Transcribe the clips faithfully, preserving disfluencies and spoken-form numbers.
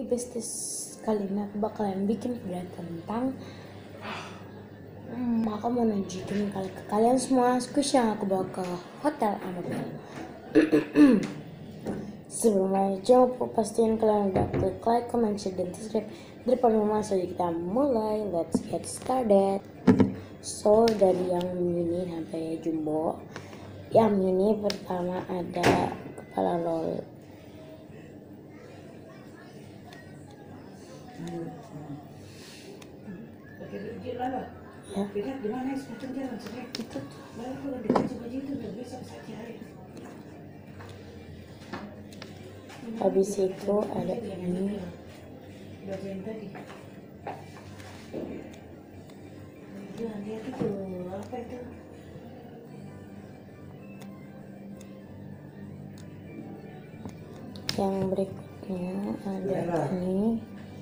Hai besties, kali ini aku bakalan bikin video tentang hmm, aku mau nunjukin kali ke kalian semua squishy yang aku bawa ke hotel Annabelle. Sebelumnya jangan lupa pastiin kalian udah klik like, comment, share, dan subscribe. Daripada masa jadi kita mulai, let's get started. So dari yang mini sampai jumbo. Yang mini pertama ada kepala lol. Ya. Itu. Habis itu ada ini. Yang berikutnya ada ini.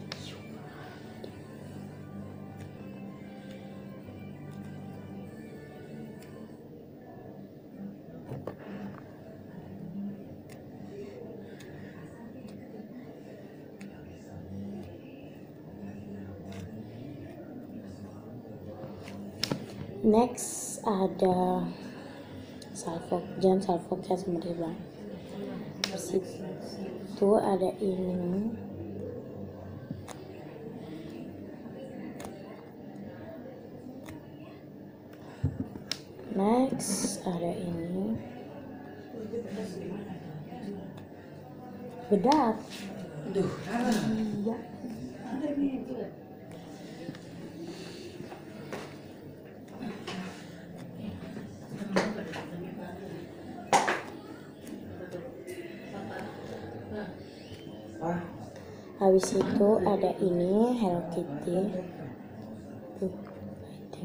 Next ada salfok, jangan salfok ya sama dia bang. Situ ada ini. Next ada ini. Bedak. Iya. Habis itu ada ini Hello Kitty. Tuh, lighting.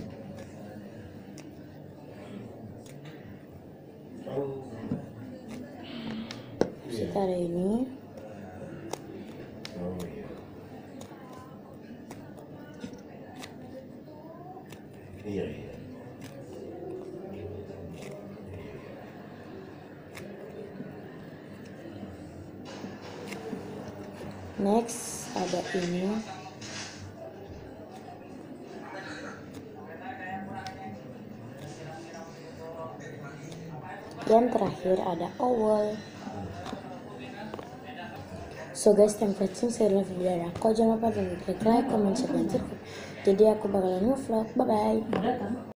Habis itu ada ini. Iya, iya. Next ada ini. Yang terakhir ada owl. So guys, thank you for watching. Saya adalah video aku. Jangan lupa klik like, comment, share, dan subscribe. Jadi aku bakalan nge-vlog. Bye bye.